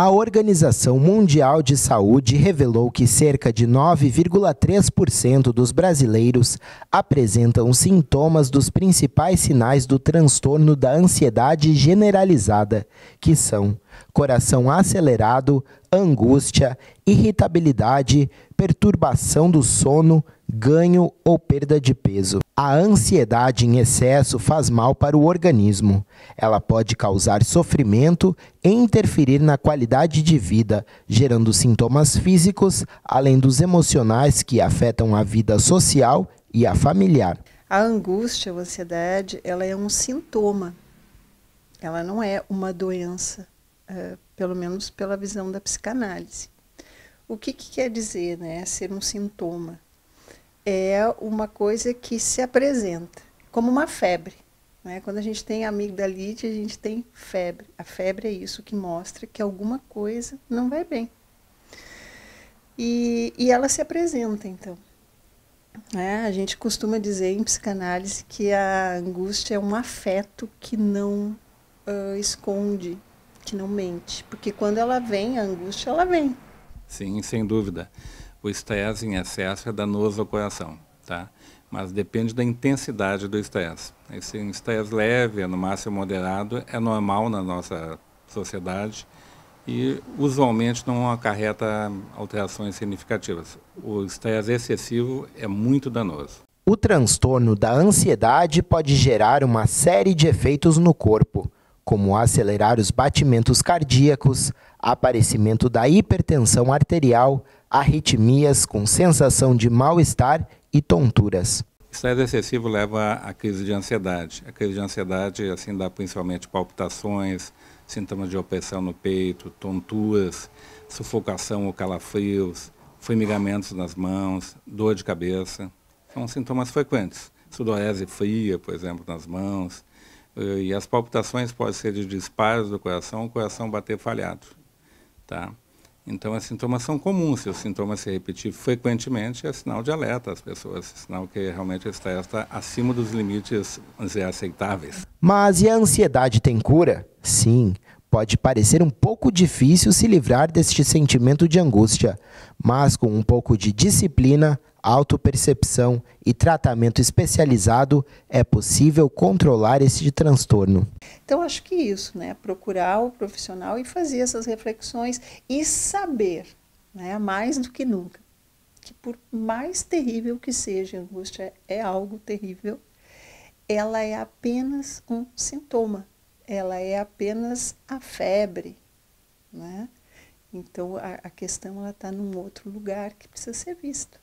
A Organização Mundial de Saúde revelou que cerca de 9,3% dos brasileiros apresentam sintomas dos principais sinais do transtorno da ansiedade generalizada, que são coração acelerado, angústia, irritabilidade, perturbação do sono, ganho ou perda de peso. A ansiedade em excesso faz mal para o organismo. Ela pode causar sofrimento e interferir na qualidade de vida, gerando sintomas físicos, além dos emocionais que afetam a vida social e a familiar. A angústia, a ansiedade, ela é um sintoma. Ela não é uma doença, pelo menos pela visão da psicanálise. O que quer dizer, né, ser um sintoma? É uma coisa que se apresenta como uma febre, né? Quando a gente tem amigdalite, a gente tem febre. A febre é isso que mostra que alguma coisa não vai bem. E ela se apresenta, então. A gente costuma dizer em psicanálise que a angústia é um afeto que não esconde, que não mente. Porque quando ela vem, a angústia, ela vem. Sim, sem dúvida. O estresse em excesso é danoso ao coração, tá? Mas depende da intensidade do estresse. Esse estresse leve, no máximo moderado, é normal na nossa sociedade e usualmente não acarreta alterações significativas. O estresse excessivo é muito danoso. O transtorno da ansiedade pode gerar uma série de efeitos no corpo, como acelerar os batimentos cardíacos, aparecimento da hipertensão arterial, arritmias com sensação de mal-estar e tonturas. Estresse excessivo leva à crise de ansiedade. A crise de ansiedade assim, dá principalmente palpitações, sintomas de opressão no peito, tonturas, sufocação ou calafrios, formigamentos nas mãos, dor de cabeça. São sintomas frequentes. Sudorese fria, por exemplo, nas mãos. E as palpitações podem ser de disparos do coração, o coração bater falhado. Tá? Então, os sintomas são comuns. Se os sintomas se repetir frequentemente, é sinal de alerta às pessoas. É sinal que realmente o estresse está acima dos limites, vamos dizer, aceitáveis. Mas e a ansiedade tem cura? Sim, pode parecer um pouco difícil se livrar deste sentimento de angústia, mas com um pouco de disciplina, autopercepção e tratamento especializado, é possível controlar esse transtorno. Então, acho que isso, né? Procurar o profissional e fazer essas reflexões e saber, né, mais do que nunca, que por mais terrível que seja, a angústia é algo terrível, ela é apenas um sintoma, ela é apenas a febre, né? Então, a questão está num outro lugar que precisa ser vista.